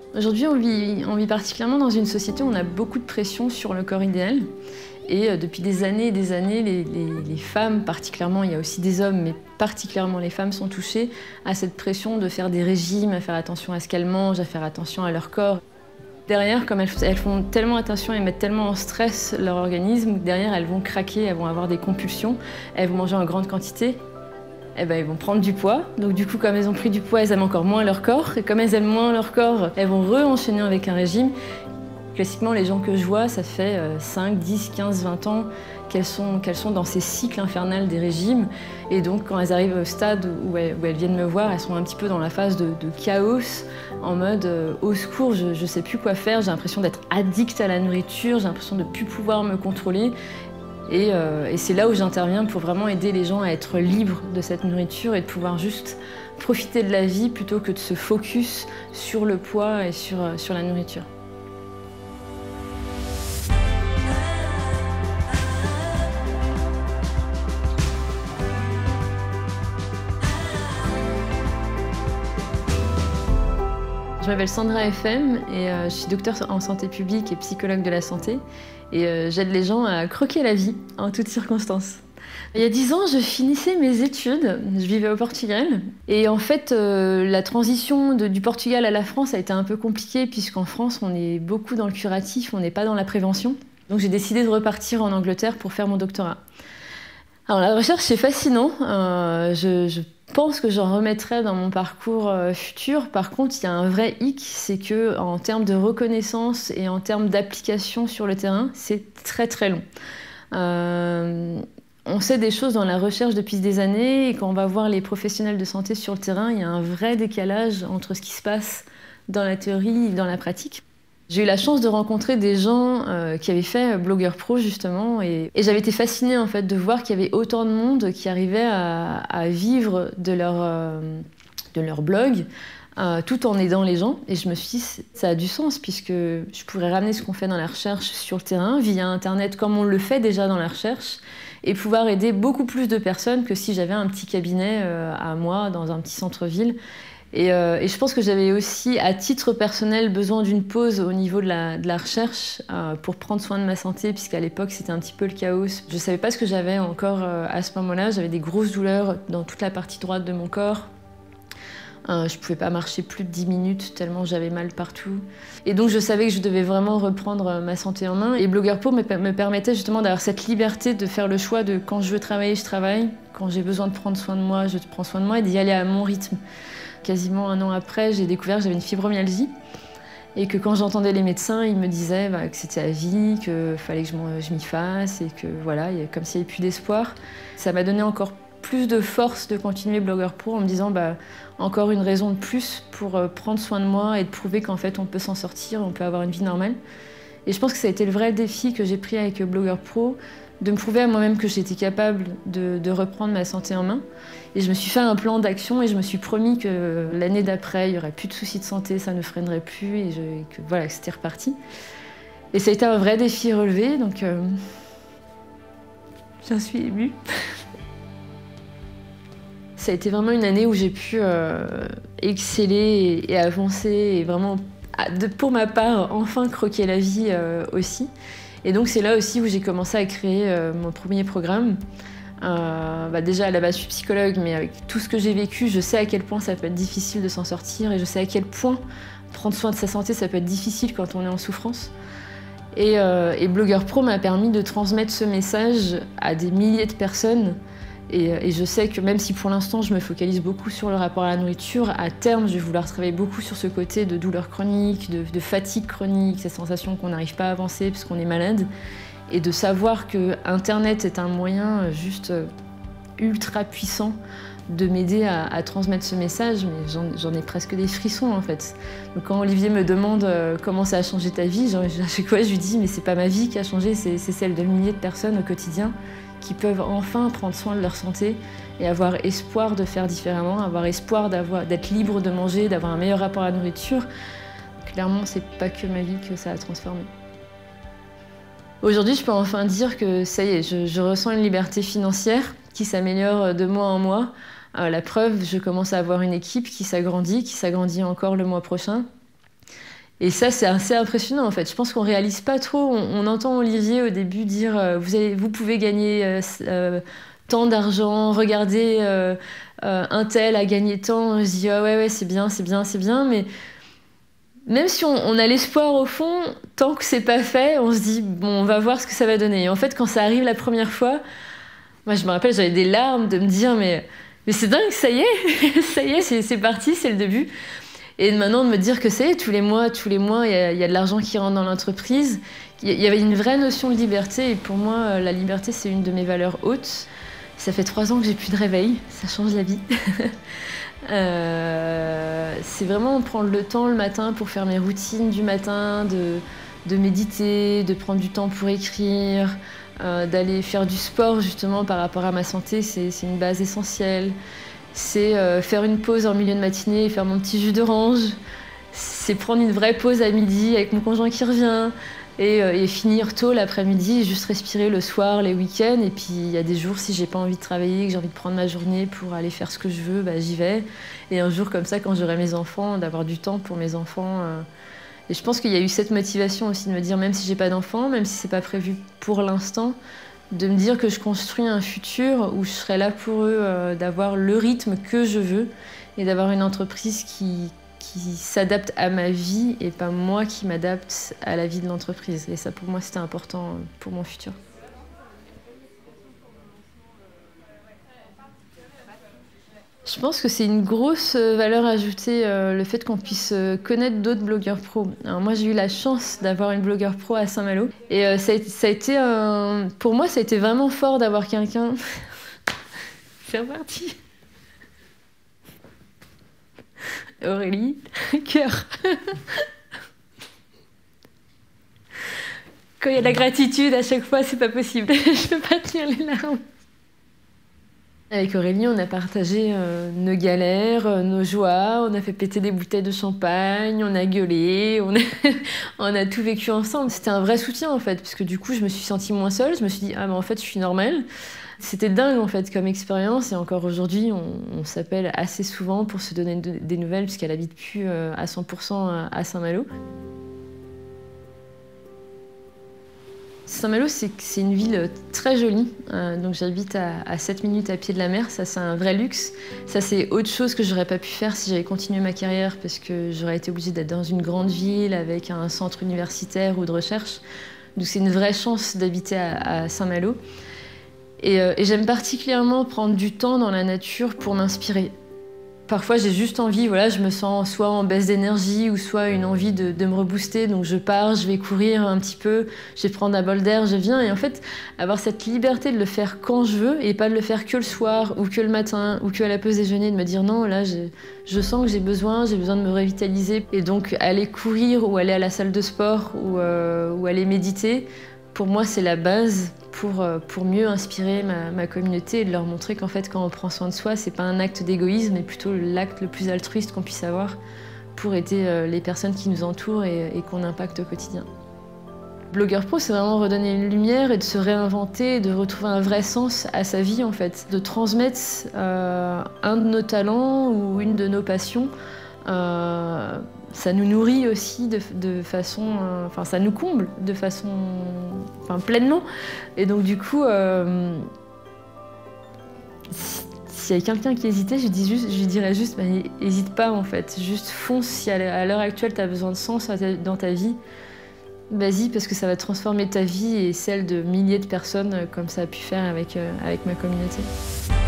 Aujourd'hui, on vit particulièrement dans une société où on a beaucoup de pression sur le corps idéal. Et depuis des années et des années, les femmes particulièrement, il y a aussi des hommes, mais particulièrement les femmes sont touchées à cette pression de faire des régimes, à faire attention à ce qu'elles mangent, à faire attention à leur corps. Derrière, comme elles font tellement attention et mettent tellement en stress leur organisme, derrière elles vont craquer, elles vont avoir des compulsions, elles vont manger en grande quantité. Eh ben, elles vont prendre du poids. Donc du coup, comme elles ont pris du poids, elles aiment encore moins leur corps. Et comme elles aiment moins leur corps, elles vont re-enchaîner avec un régime. Classiquement, les gens que je vois, ça fait 5, 10, 15, 20 ans qu'elles sont dans ces cycles infernaux des régimes. Et donc, quand elles arrivent au stade où elles viennent me voir, elles sont un petit peu dans la phase de chaos, en mode au secours, je ne sais plus quoi faire, j'ai l'impression d'être addict à la nourriture, j'ai l'impression de ne plus pouvoir me contrôler. Et c'est là où j'interviens pour vraiment aider les gens à être libres de cette nourriture et de pouvoir juste profiter de la vie plutôt que de se focus sur le poids et sur la nourriture. Je m'appelle Sandra FM et je suis docteure en santé publique et psychologue de la santé. Et j'aide les gens à croquer la vie en toutes circonstances. Il y a 10 ans, je finissais mes études, je vivais au Portugal. Et en fait, la transition du Portugal à la France a été un peu compliquée puisqu'en France, on est beaucoup dans le curatif, on n'est pas dans la prévention. Donc j'ai décidé de repartir en Angleterre pour faire mon doctorat. Alors la recherche, c'est fascinant. Je pense que j'en remettrai dans mon parcours futur. Par contre, il y a un vrai hic, c'est que en termes de reconnaissance et en termes d'application sur le terrain, c'est très très long. On sait des choses dans la recherche depuis des années et quand on va voir les professionnels de santé sur le terrain, il y a un vrai décalage entre ce qui se passe dans la théorie et dans la pratique. J'ai eu la chance de rencontrer des gens qui avaient fait Blogueur Pro justement et j'avais été fascinée en fait de voir qu'il y avait autant de monde qui arrivait à vivre de leur blog tout en aidant les gens et je me suis dit ça a du sens puisque je pourrais ramener ce qu'on fait dans la recherche sur le terrain via internet comme on le fait déjà dans la recherche et pouvoir aider beaucoup plus de personnes que si j'avais un petit cabinet à moi dans un petit centre-ville. Et je pense que j'avais aussi, à titre personnel, besoin d'une pause au niveau de la recherche pour prendre soin de ma santé, puisqu'à l'époque, c'était un petit peu le chaos. Je ne savais pas ce que j'avais encore à ce moment-là. J'avais des grosses douleurs dans toute la partie droite de mon corps. Je ne pouvais pas marcher plus de 10 minutes, tellement j'avais mal partout. Et donc, je savais que je devais vraiment reprendre ma santé en main. Et Blogueur Pro me permettait justement d'avoir cette liberté de faire le choix de quand je veux travailler, je travaille. Quand j'ai besoin de prendre soin de moi, je prends soin de moi et d'y aller à mon rythme. Quasiment un an après, j'ai découvert que j'avais une fibromyalgie et que quand j'entendais les médecins, ils me disaient que c'était à vie, qu'il fallait que je m'y fasse et que voilà, comme s'il n'y avait plus d'espoir. Ça m'a donné encore plus de force de continuer Blogueur Pro en me disant encore une raison de plus pour prendre soin de moi et de prouver qu'en fait on peut s'en sortir, on peut avoir une vie normale. Et je pense que ça a été le vrai défi que j'ai pris avec Blogueur Pro, de me prouver à moi-même que j'étais capable de reprendre ma santé en main. Et je me suis fait un plan d'action et je me suis promis que l'année d'après, il n'y aurait plus de soucis de santé, ça ne freinerait plus et que voilà, que c'était reparti. Et ça a été un vrai défi relevé, donc j'en suis émue. Ça a été vraiment une année où j'ai pu exceller et avancer et vraiment, pour ma part, enfin croquer la vie aussi. Et donc c'est là aussi où j'ai commencé à créer mon premier programme. Déjà à la base je suis psychologue, mais avec tout ce que j'ai vécu, je sais à quel point ça peut être difficile de s'en sortir et je sais à quel point prendre soin de sa santé ça peut être difficile quand on est en souffrance. Et Blogueur Pro m'a permis de transmettre ce message à des milliers de personnes. Et je sais que même si pour l'instant je me focalise beaucoup sur le rapport à la nourriture, à terme je vais vouloir travailler beaucoup sur ce côté de douleur chronique, de fatigue chronique, cette sensation qu'on n'arrive pas à avancer parce qu'on est malade. Et de savoir que Internet est un moyen juste ultra puissant de m'aider à transmettre ce message, mais j'en ai presque des frissons en fait. Donc quand Olivier me demande comment ça a changé ta vie, à chaque fois je lui dis mais c'est pas ma vie qui a changé, c'est celle de milliers de personnes au quotidien qui peuvent enfin prendre soin de leur santé et avoir espoir de faire différemment, avoir espoir d'être libre de manger, d'avoir un meilleur rapport à la nourriture. Clairement, c'est pas que ma vie que ça a transformé. Aujourd'hui, je peux enfin dire que ça y est, je ressens une liberté financière qui s'améliore de mois en mois. La preuve, je commence à avoir une équipe qui s'agrandit encore le mois prochain. Et ça, c'est assez impressionnant en fait. Je pense qu'on réalise pas trop. On entend Olivier au début dire vous pouvez gagner tant d'argent, regardez un tel a gagné tant. On se dit ah ouais, c'est bien, c'est bien, c'est bien. Mais même si on a l'espoir au fond, tant que c'est pas fait, on se dit bon, on va voir ce que ça va donner. Et en fait, quand ça arrive la première fois, moi je me rappelle, j'avais des larmes de me dire mais c'est dingue, ça y est, ça y est, c'est parti, c'est le début. Et maintenant de me dire que c'est tous les mois, il y a de l'argent qui rentre dans l'entreprise. Il y avait une vraie notion de liberté et pour moi, la liberté, c'est une de mes valeurs hautes. Ça fait 3 ans que j'ai plus de réveil, ça change la vie. C'est vraiment prendre le temps le matin pour faire mes routines du matin, de méditer, de prendre du temps pour écrire, d'aller faire du sport justement par rapport à ma santé, c'est une base essentielle. C'est faire une pause en milieu de matinée et faire mon petit jus d'orange. C'est prendre une vraie pause à midi avec mon conjoint qui revient et finir tôt l'après-midi, juste respirer le soir, les week-ends. Et puis il y a des jours, si j'ai pas envie de travailler, que j'ai envie de prendre ma journée pour aller faire ce que je veux, bah, j'y vais. Et un jour comme ça, quand j'aurai mes enfants, d'avoir du temps pour mes enfants. Et je pense qu'il y a eu cette motivation aussi de me dire, même si j'ai pas d'enfants, même si c'est pas prévu pour l'instant, de me dire que je construis un futur où je serai là pour eux, d'avoir le rythme que je veux et d'avoir une entreprise qui s'adapte à ma vie et pas moi qui m'adapte à la vie de l'entreprise. Et ça, pour moi, c'était important pour mon futur. Je pense que c'est une grosse valeur ajoutée, le fait qu'on puisse connaître d'autres blogueurs pro. Alors moi, j'ai eu la chance d'avoir une blogueur pro à Saint-Malo. Et ça a été pour moi, ça a été vraiment fort d'avoir quelqu'un... C'est reparti. Aurélie, cœur. Quand il y a de la gratitude, à chaque fois, c'est pas possible. Je peux pas tenir les larmes. Avec Aurélie, on a partagé nos galères, nos joies, on a fait péter des bouteilles de champagne, on a gueulé, on a tout vécu ensemble. C'était un vrai soutien en fait, parce que du coup je me suis sentie moins seule, je me suis dit ah mais en fait je suis normale. C'était dingue en fait comme expérience et encore aujourd'hui on s'appelle assez souvent pour se donner des nouvelles puisqu'elle habite plus à 100% à Saint-Malo. Saint-Malo, c'est une ville très jolie, donc j'habite à 7 minutes à pied de la mer, ça c'est un vrai luxe. Ça c'est autre chose que j'aurais pas pu faire si j'avais continué ma carrière parce que j'aurais été obligée d'être dans une grande ville avec un centre universitaire ou de recherche. Donc c'est une vraie chance d'habiter à Saint-Malo. Et j'aime particulièrement prendre du temps dans la nature pour m'inspirer. Parfois, j'ai juste envie, voilà, je me sens soit en baisse d'énergie ou soit une envie de me rebooster. Donc je pars, je vais courir un petit peu, je vais prendre un bol d'air, je viens. Et en fait, avoir cette liberté de le faire quand je veux et pas de le faire que le soir ou que le matin ou que à la pause déjeuner, de me dire non, là, je sens que j'ai besoin de me revitaliser. Et donc aller courir ou aller à la salle de sport ou aller méditer, pour moi, c'est la base pour mieux inspirer ma communauté et de leur montrer qu'en fait, quand on prend soin de soi, c'est pas un acte d'égoïsme, mais plutôt l'acte le plus altruiste qu'on puisse avoir pour aider les personnes qui nous entourent et qu'on impacte au quotidien. Blogueur pro, c'est vraiment redonner une lumière et de se réinventer, de retrouver un vrai sens à sa vie, en fait. De transmettre un de nos talents ou une de nos passions. Ça nous nourrit aussi de façon... Enfin, ça nous comble de façon... Enfin, pleinement. Et donc, du coup, s'il y a quelqu'un qui hésitait, je lui dirais juste, bah, hésite pas, en fait. Juste fonce. Si à l'heure actuelle, tu as besoin de sens dans ta vie, vas-y, parce que ça va transformer ta vie et celle de milliers de personnes, comme ça a pu faire avec ma communauté.